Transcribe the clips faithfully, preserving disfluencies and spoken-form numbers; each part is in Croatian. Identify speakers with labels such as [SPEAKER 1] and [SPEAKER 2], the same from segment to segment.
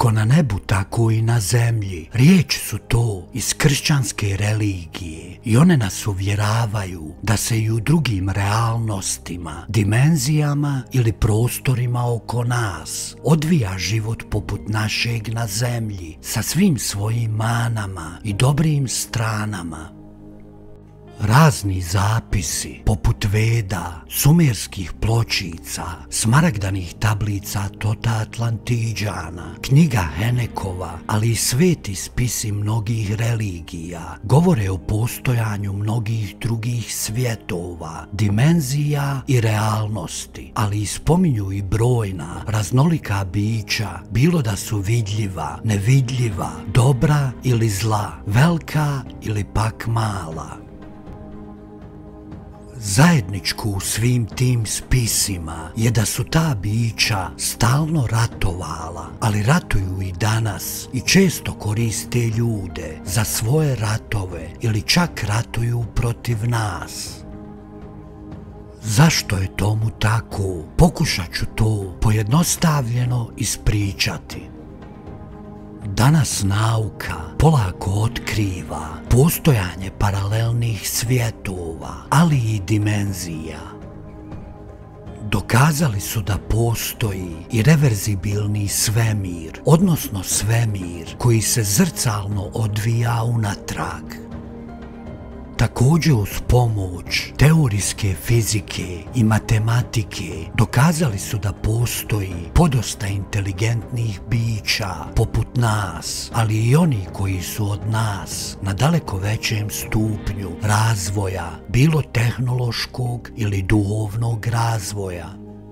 [SPEAKER 1] Kako na nebu, tako i na zemlji. Riječi su to iz kršćanske religije i one nas uvjeravaju da se i u drugim realnostima, dimenzijama ili prostorima oko nas odvija život poput našeg na zemlji sa svim svojim manama i dobrim stranama. Razni zapisi, poput Veda, sumerskih pločica, smaragdanih tablica Tota Atlantiđana, knjiga Henekova, ali i sveti spisi mnogih religija, govore o postojanju mnogih drugih svjetova, dimenzija i realnosti, ali i spominju i brojna, raznolika bića, bilo da su vidljiva, nevidljiva, dobra ili zla, velika ili pak mala. Zajedničko u svim tim spisima je da su ta bića stalno ratovala, ali ratuju i danas i često koriste ljude za svoje ratove ili čak ratuju protiv nas. Zašto je tomu tako? Pokušat ću to pojednostavljeno ispričati. Danas nauka polako otkriva postojanje paralelnih svjetova, ali i dimenzija. Dokazali su da postoji i reverzibilni svemir, odnosno svemir koji se zrcalno odvija unatrag. Također uz pomoć teorijske fizike i matematike dokazali su da postoji podosta inteligentnih bića poput nas, ali i oni koji su od nas na daleko većem stupnju razvoja, bilo tehnološkog ili duhovnog razvoja.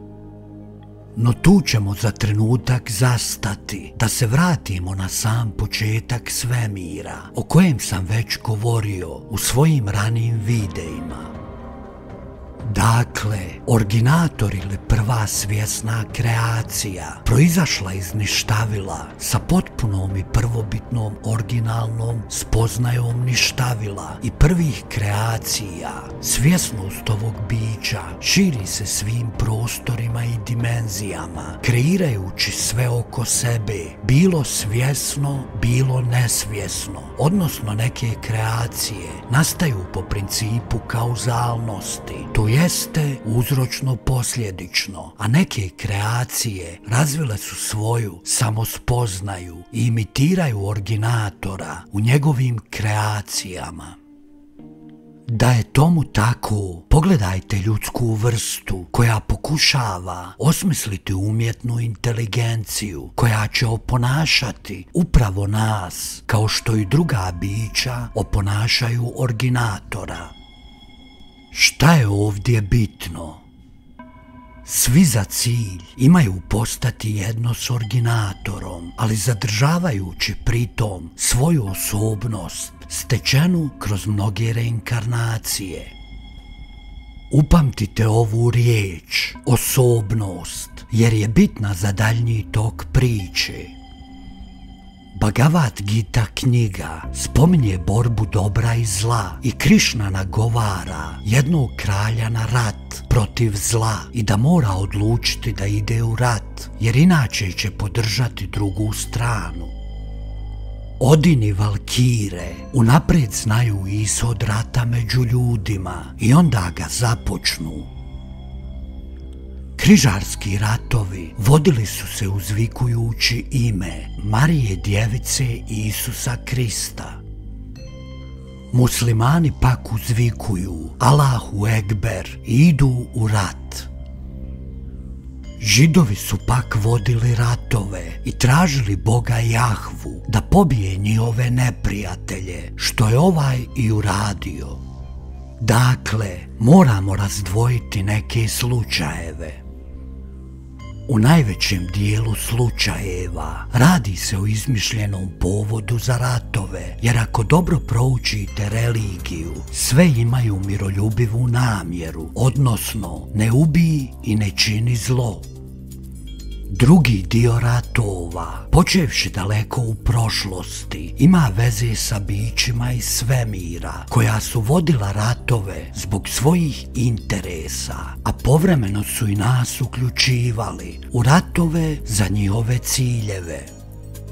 [SPEAKER 1] No tu ćemo za trenutak zastati, da se vratimo na sam početak svemira, o kojem sam već govorio u svojim ranijim videima. Dakle, originator ili prva svjesna kreacija proizašla iz ništavila sa potpunom i prvobitnom originalnom spoznajom ništavila i prvih kreacija. Svjesnost ovog bića širi se svim prostorima i dimenzijama, kreirajući sve oko sebe, bilo svjesno, bilo nesvjesno, odnosno neke kreacije nastaju po principu kauzalnosti, to jeste uzročno-posljedično, a neke kreacije razvile su svoju samospoznaju i imitiraju originatora u njegovim kreacijama. Da je tomu tako, pogledajte ljudsku vrstu koja pokušava osmisliti umjetnu inteligenciju koja će oponašati upravo nas, kao što i druga bića oponašaju originatora. Šta je ovdje bitno? Svi za cilj imaju postati jedno s originatorom, ali zadržavajući pritom svoju osobnost stečenu kroz mnoge reinkarnacije. Upamtite ovu riječ, osobnost, jer je bitna za daljnji tok priče. Bhagavad Gita knjiga spominje borbu dobra i zla i Krišna nagovara jednog kralja na rat protiv zla i da mora odlučiti da ide u rat, jer inače će podržati drugu stranu. Odin i Valkire unaprijed znaju ishod rata među ljudima i onda ga započnu. Križarski ratovi vodili su se uzvikujući ime Marije Djevice i Isusa Krista. Muslimani pak uzvikuju Allahu Ekber i idu u rat. Židovi su pak vodili ratove i tražili Boga Jahvu da pobije njihove neprijatelje, što je ovaj i uradio. Dakle, moramo razdvojiti neke slučajeve. U najvećem dijelu slučajeva radi se o izmišljenom povodu za ratove, jer ako dobro proučite religiju, sve imaju miroljubivu namjeru, odnosno ne ubij i ne čini zlo. Drugi dio ratova, počevši daleko u prošlosti, ima veze sa bićima iz svemira, koja su vodila ratove zbog svojih interesa, a povremeno su i nas uključivali u ratove za njihove ciljeve.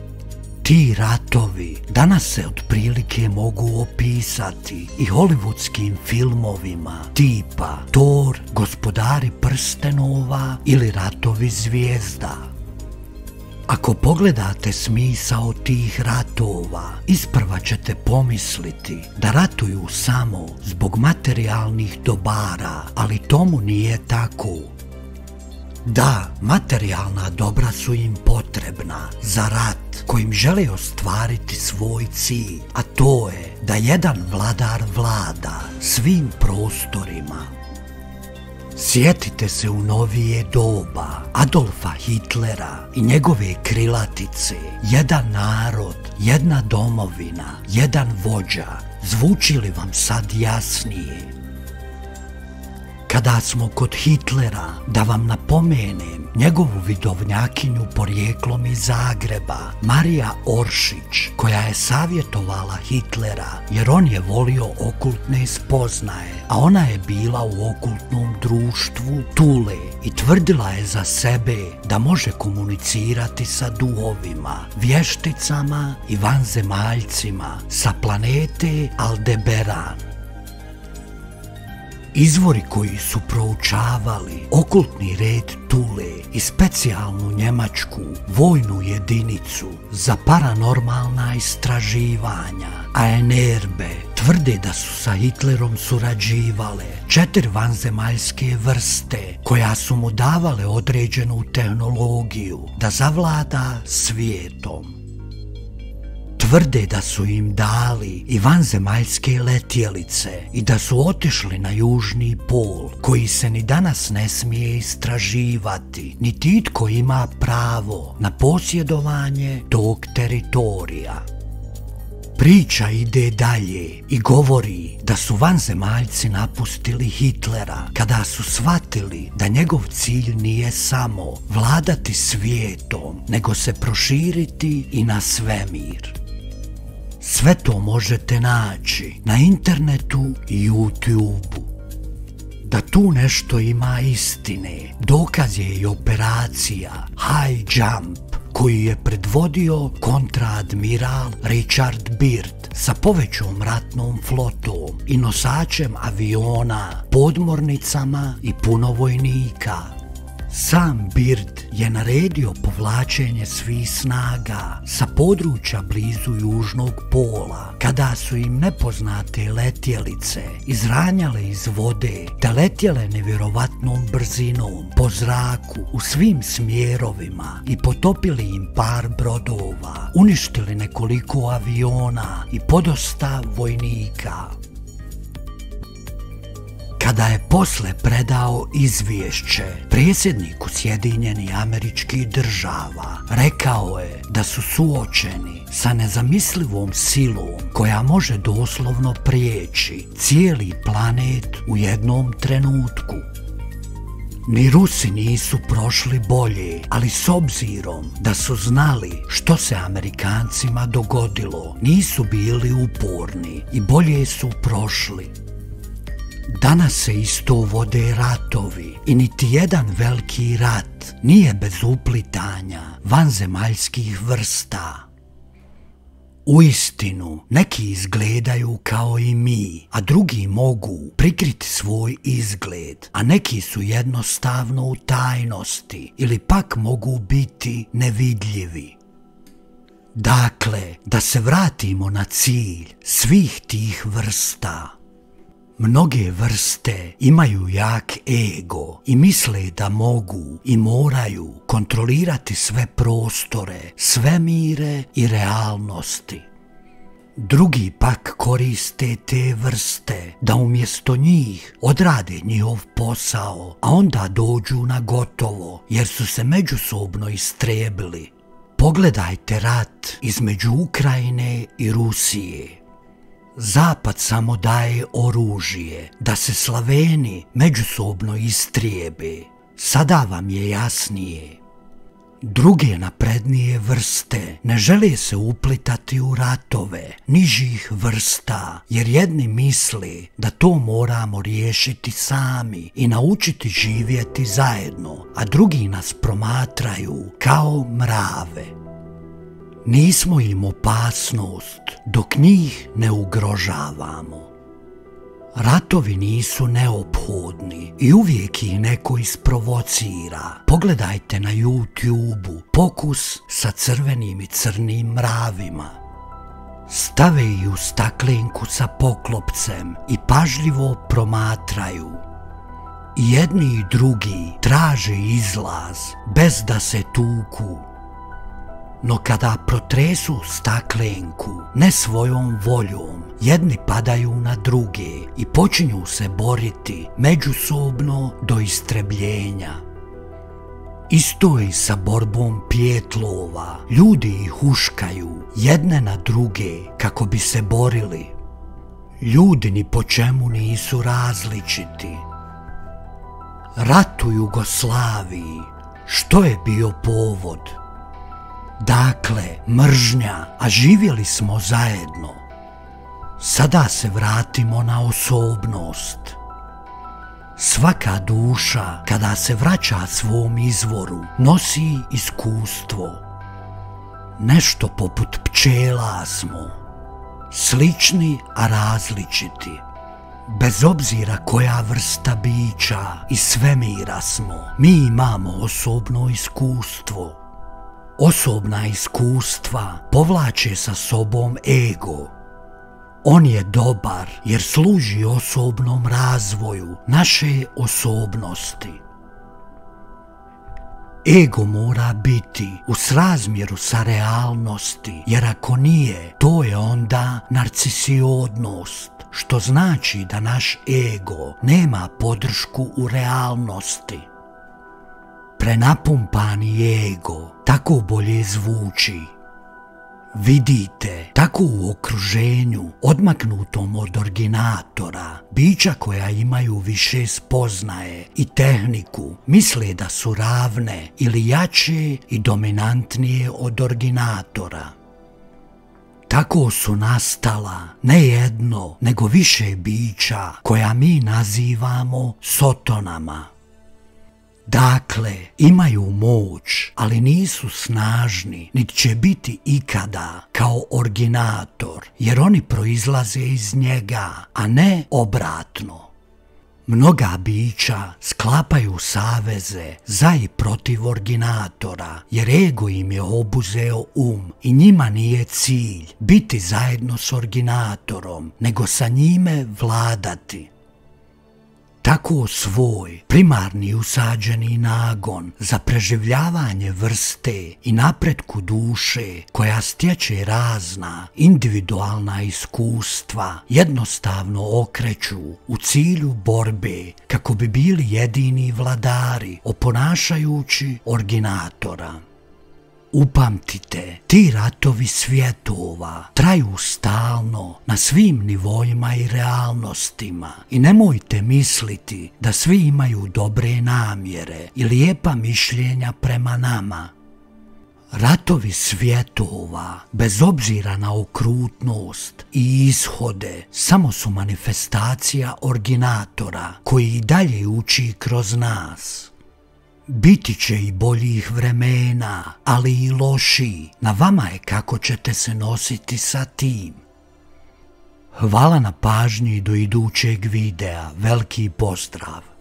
[SPEAKER 1] Ti ratovi danas se otprilike mogu opisati i hollywoodskim filmovima tipa Thor, Gospodari prstenova ili Ratovi zvijezda. Ako pogledate smisao tih ratova, isprva ćete pomisliti da ratuju samo zbog materijalnih dobara, ali tomu nije tako. Da, materijalna dobra su im potrebna za rat kojim žele ostvariti svoj cilj, a to je da jedan vladar vlada svim prostorima. Sjetite se u novije doba Adolfa Hitlera i njegove krilatice jedan narod, jedna domovina, jedan vođa. Zvuči li vam sad jasnije? Kada smo kod Hitlera, da vam napomenem njegovu vidovnjakinju porijeklom iz Zagreba, Marija Oršić, koja je savjetovala Hitlera jer on je volio okultne spoznaje, a ona je bila u okultnom društvu Tule i tvrdila je za sebe da može komunicirati sa duhovima, vješticama i vanzemaljcima sa planete Aldebaran. Izvori koji su proučavali okultni red Tule i specijalnu njemačku vojnu jedinicu za paranormalna istraživanja, A N R B, tvrde da su sa Hitlerom surađivale četiri vanzemaljske vrste koja su mu davale određenu tehnologiju da zavlada svijetom. Tvrde da su im dali i vanzemaljske letjelice i da su otišli na južni pol, koji se ni danas ne smije istraživati, niti itko ima pravo na posjedovanje tog teritorija. Priča ide dalje i govori da su vanzemaljci napustili Hitlera kada su shvatili da njegov cilj nije samo vladati svijetom, nego se proširiti i na svemir. Sve to možete naći na internetu i YouTube-u. Da tu nešto ima istine, dokaz je i operacija High Jump, koju je predvodio kontraadmiral Richard Byrd sa povećom ratnom flotom i nosačem aviona, podmornicama i puno vojnika. Sam Byrd je naredio povlačenje svih snaga sa područja blizu južnog pola, kada su im nepoznate letjelice izranjale iz vode te letjele nevjerovatnom brzinom po zraku u svim smjerovima i potopili im par brodova, uništili nekoliko aviona i podosta vojnika. Kada je posle predao izvješće predsjedniku Sjedinjenih Američkih Država, rekao je da su suočeni sa nezamislivom silom koja može doslovno prijeći cijeli planet u jednom trenutku. Ni Rusi nisu prošli bolje, ali s obzirom da su znali što se Amerikancima dogodilo, nisu bili uporni i bolje su prošli. Danas se isto vode ratovi i niti jedan veliki rat nije bez uplitanja vanzemaljskih vrsta. Uistinu, neki izgledaju kao i mi, a drugi mogu prikriti svoj izgled, a neki su jednostavno u tajnosti ili pak mogu biti nevidljivi. Dakle, da se vratimo na cilj svih tih vrsta. Mnoge vrste imaju jak ego i misle da mogu i moraju kontrolirati sve prostore, svemire i realnosti. Drugi pak koriste te vrste da umjesto njih odrade njihov posao, a onda dođu na gotovo jer su se međusobno istrijebili. Pogledajte rat između Ukrajine i Rusije. Zapad samo daje oružje da se Slaveni međusobno istrijebe. Sada vam je jasnije. Druge naprednije vrste ne žele se uplitati u ratove nižih vrsta, jer jedni misle da to moramo riješiti sami i naučiti živjeti zajedno, a drugi nas promatraju kao mrave. nismo im opasnost dok njih ne ugrožavamo. Ratovi nisu neophodni i uvijek ih neko isprovocira. Pogledajte na YouTubeu pokus sa crvenim i crnim mravima. Stave ih u staklenku sa poklopcem i pažljivo promatraju. I jedni i drugi traže izlaz bez da se tuku. No kada protresu staklenku ne svojom voljom, jedni padaju na druge i počinju se boriti međusobno do istrebljenja. Isto je i sa borbom pijetlova. Ljudi ih huškaju jedne na druge kako bi se borili. Ljudi ni po čemu nisu različiti. Rat u Jugoslaviji, što je bio povod? Dakle, mržnja, a živjeli smo zajedno. Sada se vratimo na osobnost. Svaka duša, kada se vraća svom izvoru, nosi iskustvo. Nešto poput pčela smo. Slični, a različiti. Bez obzira koja vrsta bića i svemira smo, mi imamo osobno iskustvo. Osobna iskustva povlače sa sobom ego. On je dobar jer služi osobnom razvoju naše osobnosti. Ego mora biti u srazmjeru sa realnosti, jer ako nije, to je onda narcisiodnost, što znači da naš ego nema podršku u realnosti. Prenapumpani ego tako bolje zvuči. Vidite, tako u okruženju, odmaknutom od originatora, bića koja imaju više spoznaje i tehniku, misle da su ravne ili jače i dominantnije od originatora. Tako su nastala ne jedno, nego više bića koja mi nazivamo sotonama. Dakle, imaju moć, ali nisu snažni, niti će biti ikada kao originator, jer oni proizlaze iz njega, a ne obratno. Mnoga bića sklapaju saveze za i protiv originatora, jer ego im je obuzeo um i njima nije cilj biti zajedno s originatorom, nego sa njime vladati. Tako svoj primarni usađeni nagon za preživljavanje vrste i napretku duše koja stječe razna individualna iskustva jednostavno okreću u cilju borbe kako bi bili jedini vladari oponašajući originatora. Upamtite, ti ratovi svjetova traju stalno na svim nivoima i realnostima i nemojte misliti da svi imaju dobre namjere i lijepa mišljenja prema nama. Ratovi svjetova, bez obzira na okrutnost i ishode, samo su manifestacija originatora koji i dalje uči kroz nas. Biti će i boljih vremena, ali i lošiji. Na vama je kako ćete se nositi sa tim. Hvala na pažnji do idućeg videa. Veliki pozdrav!